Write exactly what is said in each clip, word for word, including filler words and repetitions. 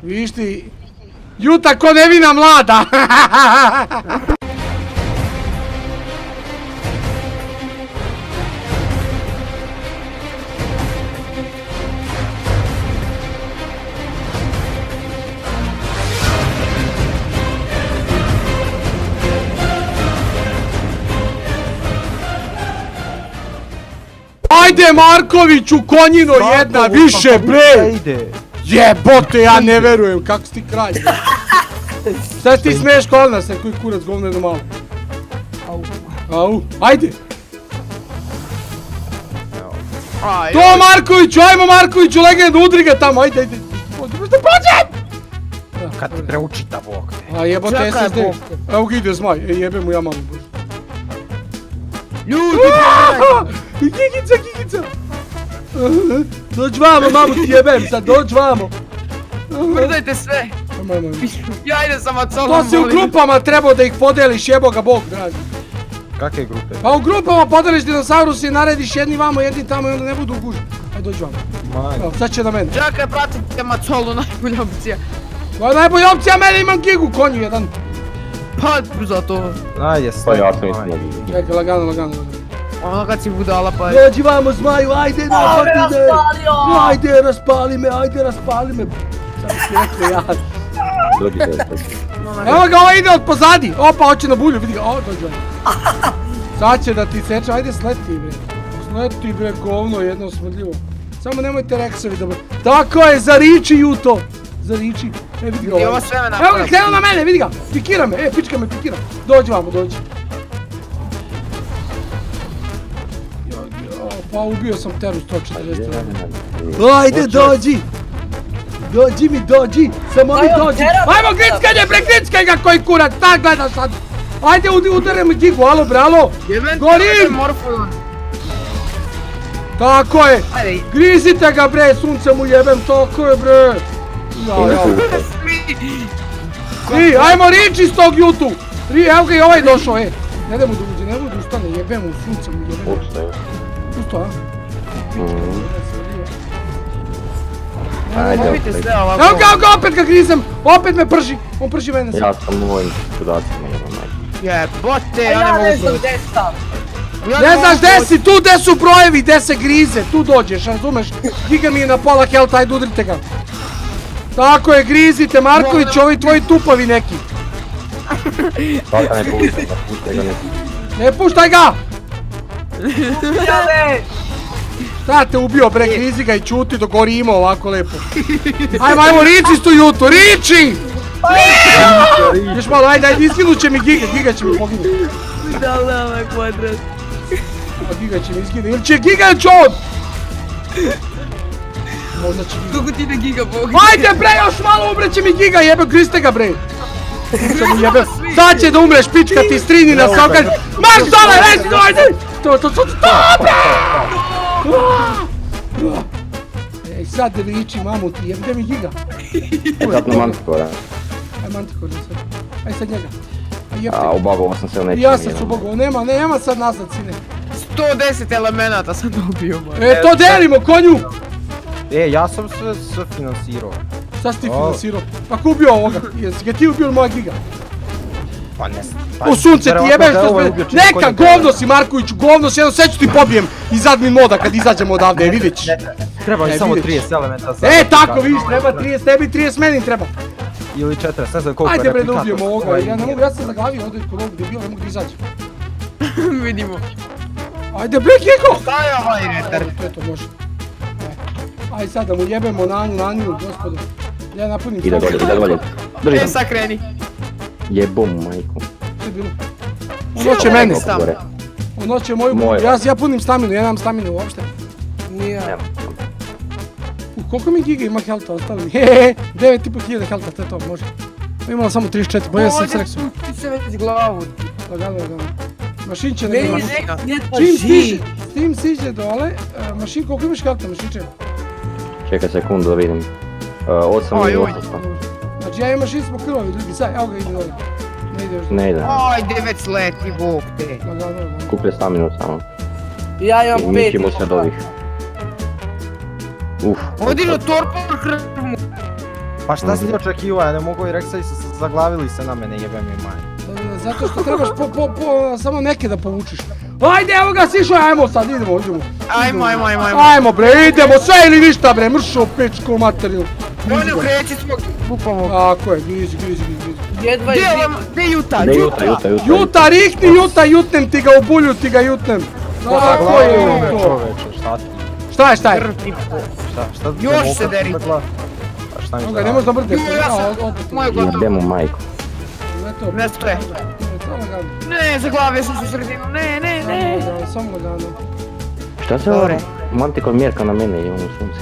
Viš ti, Juta ko nevina mlada. Ajde Markoviću, konjino jedna, više bre! Jebote, ja ne verujem, kako si ti kralj. Šta ti smiješ kod nas, koji kurac govno jedno malo. Au, ajde! To Markoviću, ajmo Markoviću, legendu, udri ga tamo, ajde, ajde. Možda pođem! Kad ti preuči ta bok. A jebote S S D. Evo ga ide zmaj, e jebe mu ja malo bož. Ljudi, Gigica, Gigica! Dođi vamo, mamu ti jebem sad, dođi vamo! Mrdajte sve! Ja idem sa macolom, to si u grupama trebao da ih podeliš, jebo ga Bog, dragi. Kakve grupe? Pa u grupama podeliš dinosaurus i narediš jedni vamo, jedni tamo i onda ne budu u gužu. Ajde, dođi vamo. Evo, sad će na mene. Čakaj, pratite macolu, najbolja opcija. To je najbolja opcija, mene imam gigu, konju jedan. Pa, zato... Ajde, Pa ja sam isto mogu. Čekaj, lagano, lagano, lagano. Ono kad si budala pa... Dođi vamo zmaju, ajde napadi me! Ajde raspali me, ajde raspali me! Sad si rekao ja. Dođi te. Evo ga, ovo ide od pozadi! Opa, hoće na bulju, vidi ga, o, dođi vamo. Sad će da ti seče, ajde sleti bre. Sleti bre, govno jedno smrdljivo. Samo nemojte reksovi da... Tako je, zariči Juto! Zariči. E, vidi ga ovo. Evo ga, krenuo na mene, vidi ga! Pikira me, e, pička me pikira. Dođi vamo, dođi. Pa ubio sam teru sto četrdeset. Ajde, dođi! Dođi mi, dođi! Samo mi dođi! Ajmo, grickanje, bre, grickaj ga koji kurac! Tak gledaš sad! Ajde, udare mi gigu, alo bre, alo! Gorim! Tako je! Grizite ga bre, sunce mu jebem, tako je bre! I, ajmo rič iz tog Jutu! Evo ga i ovaj došao, e! Ne da mu da uđe, ne da ustane, jebem mu, sunce mu jebem. Usto, a? Ajde, opet. Evo ga, evo ga, opet ga grizem! Opet me prži! On prži mene sad. Ja sam u ovim čudacima jedan najbolji. Jebote, ja ne mogu... Ja ne znam gdje sam. Ne znaš gdje si, tu gdje su brojevi, gdje se grize, tu dođeš, razumeš? Giga mi je na pola health, ajde udrite ga. Tako je, grizite, Marković, ovi tvoji tupavi neki. Sada ne puštaj, da puštaj ga neki. Ne puštaj ga! Ubijale! Šta te ubio bre, grizi ga i čuti dok gorimo ovako lepo. Ajmo, ajmo, riči stu Jutu, riči! Još malo, ajde, ajde, izginut će mi Giga, Giga će mi poginuti. Da li ovaj kvadrat? Giga će mi izginuti, ili će Giga ili će on? Možda će Giga. Kako ti ne Giga poginuti? Ajde bre, još malo umreće mi Giga, jebe, grizite ga bre. Sad će da umreš, pička ti strini na saukaž. Marš dole, rezi, ajde! To, to, to, to, to, bre! Ej, sad riči, mamu ti, jebite mi Giga. Sad na Mantikora. Aj, Mantikor, sad. Aj, sad njega. A, ubagovo sam se u nećem. Ja sam se ubagovo, nema, nema sad nazad, sine. sto deset elemenata sam dobio. E, to delimo, konju! E, ja sam sve sve finansirao. Šta si ti finansirao? Pa ko ubio ovoga? Jesi ga ti ubio ili moja Giga? Pa ne znam. U sunce ti jebeš što sve... Neka, govno si Markoviću, govno si, jedno sve ću ti pobijem iz admin moda kad izađemo odavde, vidjet ćeš. Treba mi samo trideset elementa za... E, tako vidiš, treba trideset, tebi trideset meni treba. Ili četrdeset, ne znam koliko je replikator. Ajde bre da ubijemo ovoga, ja ne mogu, ja sam zaglavio ovdje kod ovog debila, ne mogu da izađem. Vidimo. Ajde bre, Kiko! Šta je ovaj retar? To je to, može. Ajde sad da mu jebemo nanu, naniju, gospodo. Ja napunim ide dolje, ide dolje. Drži sam. Sad kreni. Jebom, majko. Što je bilo? On hoće mene. On hoće moju... Ja punim staminu, ja nemam staminu uopšte. Nije... U, koliko mi Giga ima health-a ostali? Hehehe, devet i pol hiljada health-a, to je to, može. Imala samo trideset četiri, bolje sam s reksom. Ti se već glavu. Lagano, lagano. Mašin će ne ima. Čim stiže, s tim siđe dole, mašin, koliko imaš health-a, mašinče? Čekaj sekundu da vidim. osam ili osamsto. Znači ja imam šest smo krvavi, ljudi, sad, evo ga ide dole. Ne ide još dole. Ne ide. Ajde već leti, bog te. Lagano, lagano. Kuplje staminu samo. Ja imam pet. Mičimo se od ovih. Uf. Odino torpor krmu. Pa šta si ti očekivao, ja ne mogu i reksa i se zaglavili se na mene, jebem mi maj. Zato što trebaš po, po, po, samo neke da povučiš. Ajde, evo ga, sišao, ajmo sad, idemo, idemo. Ajmo, ajmo, ajmo, ajmo. Ajmo bre, idemo, sve ili ništa bre, mršo pičku materiju. Oni ukreći svog bupovog. Tako je, grizi, grizi, grizi. Jedva Gdje je je vam, gdje je Juta, Ne, Juta? Juta, Juta, Juta. Juta, rikni Juta, jutnem ti ga u bulju, ti ga jutnem. Tako je to. Čoveče, šta ti? Šta je, šta je? Šta, šta ti Još mogu se deri. da gla- A šta mi Evo se ga, ne možeš da mrdeš. Jo, ja sam, moje gotovo. Jebem u majku. Ne stoje. Ne, zaglavio sam se u sredinu, ne, ne, ne. Samo lagano. Šta se ovo Manticore mjerka na mene i ono sunce?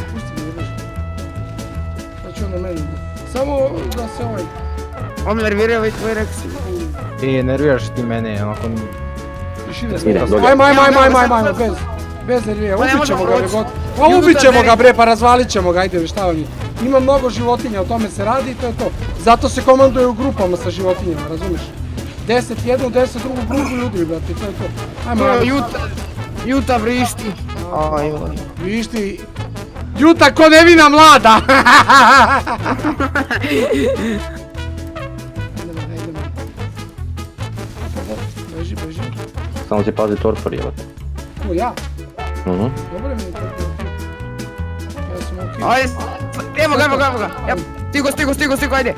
Šta će on na meni? Samo da se ovaj... On me nervirao ovaj tvoj reksi. E, nerviraš ti mene, onako... Tišine Ide, smo. dolje. Ajmo, ajmo, ajmo, Ja, ajmo, ne, ajmo, ne, ajmo, bez... Bez nervija, Pa ne ubit ćemo možemo ga, proći. nego... Pa Juta, ubit ćemo deri. ga bre, pa razvalit ćemo ga, ajde, šta vam je. Ima mnogo životinja, o tome se radi i to je to. Zato se komanduje u grupama sa životinjama, razumiješ? Deset jednu, deset drugu grupu ljudi, brate, to je to. Ajmo, To je ajmo. Juta, Juta vrišti. Aj, aj. Viš ti... Juta ko nevina mlada! Idemo, idemo. Beži, beži. Samo si pazi torpor, jebate. Ko, ja? Mhm. Dobro mi je to. Ja sam okej. Ajde, evo ga, evo ga, evo ga. Ja, stigo, stigo, stigo, stigo, ajde.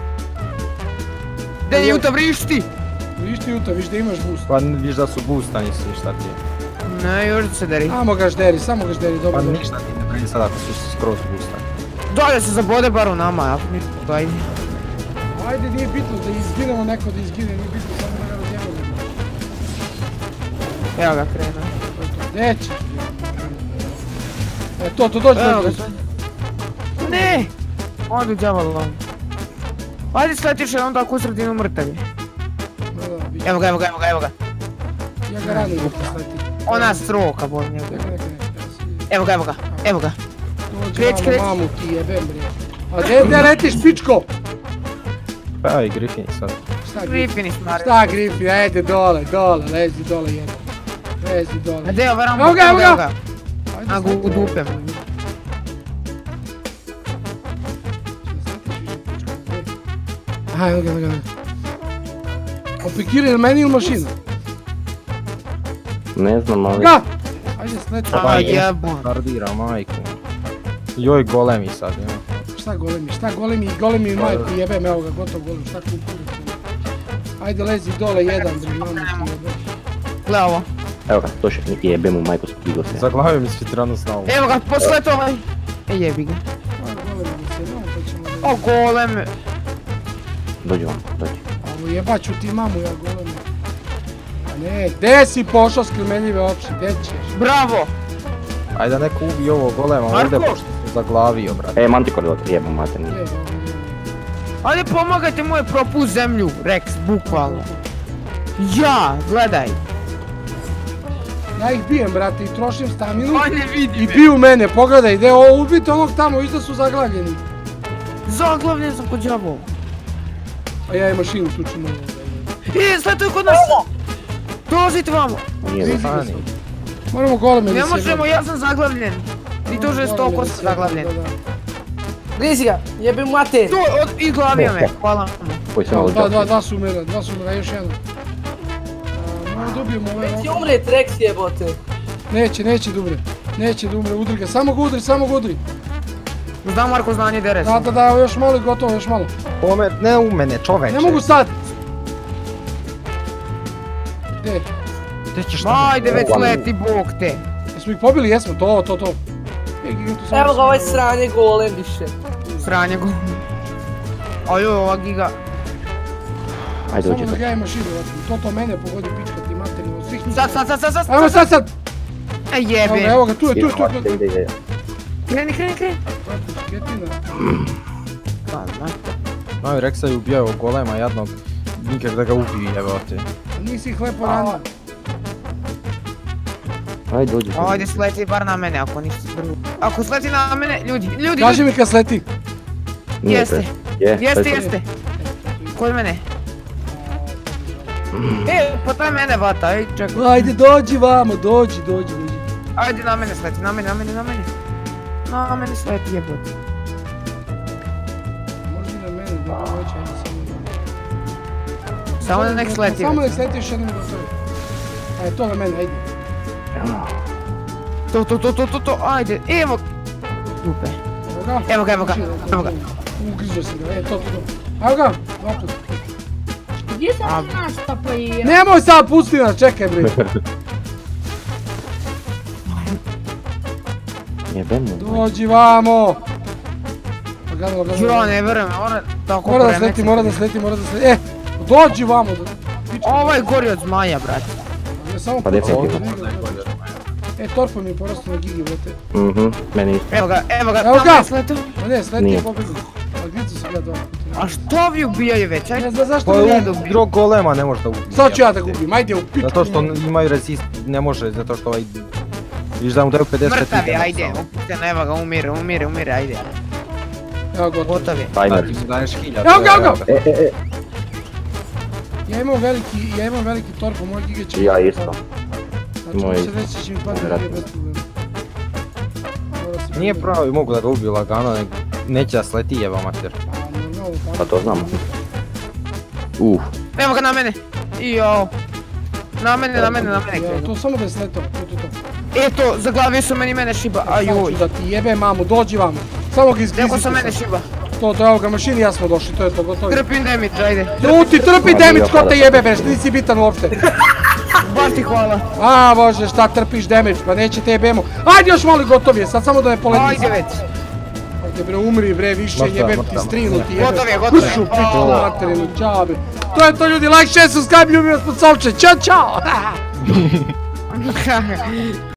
Gdje je Juta vrišti? Viš ti Juta, viš da imaš boost. Pa viš da su boostani svi, šta ti je? Ne, još se deri. Samo ga žderi, samo ga žderi, Pa dobro. dobro. ništa ti ne brine sad ako su skroz boostani. Dolje se zabode bar u nama, ako mi to ajde. Ajde, nije bitno da izginemo neko da izgine, nije bitno, samo da ga razjebamo. Evo ga, krenu. Gdje ćeš? E, to, to, dođi, Evo dođi. ga. Ne! Odu djavolom. Ajde sletiš jednom tako u sredinu mrtavi. Da, da, bit će. Evo ga, evo ga, evo ga, evo ga. Ja ga radim da poslati. Ona stroka, bol njega. Neka, neka, neka. Evo ga, evo ga, evo ga. Dođi Kreć, vamo, kreć. mamu ti jebem bre. A gdje gdje letiš, pičko? Pa i Griffin sad. Šta Griffin? Grifini smari. Šta Griffin, ajde dole, dole, lezi dole jedan. Lezi dole. A gdje je ovaj Evo ga, evo ga! Ajde, Na sleti. gu dupem. Aha, evo ga, evo ga. Opikira ili meni ili mašina? Ne znam, ali... Ga! Ajde, sleti. A jebon. Kardira majku. Joj golemi sad, ima. Šta golemi, šta golemi, golemi i majku jebem, evo ga, gotov golem, šta kukurim. Ajde, lezi dole jedan, bre, mamu ti jebem. Gle ovo. Evo ga, došao niti jebem u majku skigo se. Zaglavio mi se tiranu s navom. Evo ga, poslet ovaj. E jebi ga. Ajde, golemi da se jednom, pa ćemo da... O golem. Dođi vam, dođi. Ovo jebaću ti mamu, ja golemi. A ne, gde si pošao skrimeljive oči, gde ćeš? Bravo. Ajde da neko ubi ovo golema ovdje, Marko! pošto se zaglavio, brate. E, Manticore, jebem materni. Je, dobro, dobro. Ajde pomagajte moje propu zemlju, Rex, bukvalno. Ja, gledaj. Ja ih bijem, brate, i trošim staminu. Aj ne vidi I me. biju mene, pogledaj, gde ovo ubite onog tamo, viš da su zaglavljeni. Zaglavljen sam kod djavol. A ja i mašinu tuču malo. E, sletuj kod nas. Dolazite vamo. Nije Grizi za... ga sad. Moramo goleme da Ne se možemo, ja sam zaglavljen. I tu že sto ko sam zaglavljen. Grizi ga, jebim mater. Tu, od, i glavio me, hvala vam. Koji se malo Dva, dva, džapi. dva su umera, dva su umera, još jedan. Moramo dobijemo ove Ti roke. umret, Rex jebote. Neće, neće da umre. Neće da umre, udri ga, samo ga udri, samo ga udri. Znam Marko znanje dere Da, sam. da, da, evo još malo i gotovo, još malo. Ome, ne u mene, čoveče. Ne mogu sad! Gdje? Gdje ćeš Ajde već leti bog te. Jesmo ih pobili? Jesmo, to, to, to. E, gigantu samo Evo ga sam- ovaj sranje golem više. Sranje go. Ajoj, ova giga. Ajde, Samo dođi da sad. ga ja mašinu, to to mene pogodi pička ti materinu od svih njih. Sad, sad, sad, sad, sad. Ajmo sad, sad! E Evo ga, jebe. evo ga, tu je, tu je, tu je, tu Ide, je. ide, ide. Kreni, kreni, kreni. Brate, šketina. Pa, da. Novi Rexa je ubijao golema jednog. Nikak da ga ubiju, evo te. A nisi ih lepo ranio. Ajde, dođi. Ajde sleti bar na mene ako nisi prvi. Ako sleti na mene, ljudi, ljudi, Kaži ljudi. mi kad sleti. Nije Jeste. to. Je, Jeste, to je to. jeste. Kod mene. E, pa to je mene vata, ej, čekaj. Ajde, dođi vamo, dođi, dođi, dođi. Ajde na mene sleti, na mene, na mene, na mene. Na mene sleti jebote. hoće, ajde se mi. Samo da nek sleti. Samo nek sleti još jednom i gotovo. Ajde, to na mene, ajde. To, to, to, to, to, to, ajde, evo. Dupe. Evo ga. Evo ga, evo ga, evo ga. Ugrizo si ga, e, to, to, to. Evo ga, dva puta. Gdje sam nasta pa i ja? Nemoj sad, pusti nas, čekaj bre. Jebem mu. Dođi vamo. Lagano, lagano. Đuro, ne vjerujem, mora tako Mora da premeti. sleti, mora da sleti, mora da sleti. E, dođi vamo. Ovo je gori od zmaja, brate. Ne, samo Pa pucaj. definitivno. E, torpo mi je porastao na gigi, brate. Mhm, meni isto. Evo ga, evo ga, Evo tamo ga! je sletao. Pa ne, sleti Nije. je pobjegu. A gdje su se gleda dva puta? A što vi ubijaju već, ajde? Ne znam zašto Pa mi je ne u drog golema ne može da ubije. Sad ću ja da gubim, ajde u pičku. Zato što imaju resist, ne može, zato što ovaj... Viš da mu daju pedeset Mrtav je, hitova ajde, samo. upućen, evo ga, umire, umire, umire, ajde. Evo gotovo. Gotov je. Da Timer. ti mu daješ hiljadu. Evo ga, evo ga! E, e, e. Ja imam veliki, ja imam veliki torpo, moj giga će... Ja isto. Znači, Moj mi se reći će mi padne vjerojatno. gige bez problema. Mora se Nije pogledati. pravi, mogu da ga ubiju lagano, nego neće da sleti jeba mater. Pa, normalno, tako. Pa to znamo. Uh, Evo ga na mene. Ijo. Na mene, na mene, na mene Ja, krenu. to samo da je sletao, to, to, to. Eto, zaglavio su meni mene šiba, ajoj. Znači da ti jebe mamu, dođi vamo. Samo ga izgrizite. Neko sa mene šiba. To, to, evo ga, mašini ja smo došli, to je to, gotovo. Trpim damage, ajde. Truti, trpi Ma, damage, nije ko te pada. jebe, bre, nisi bitan uopšte. Baš ti hvala. A, bože, šta trpiš damage, pa neće te jebemo. Ajde još malo gotov je, sad samo da ne poleti. Ajde već. Ajde bre, umri bre, više Mrtav, jebem ti mrtav, strinu ti jebe. Gotov je, gotov je. Ušu, pičku materinu, čao bre. To je to ljudi, like, share, subscribe, ljubim vas pod solče, čao, čao.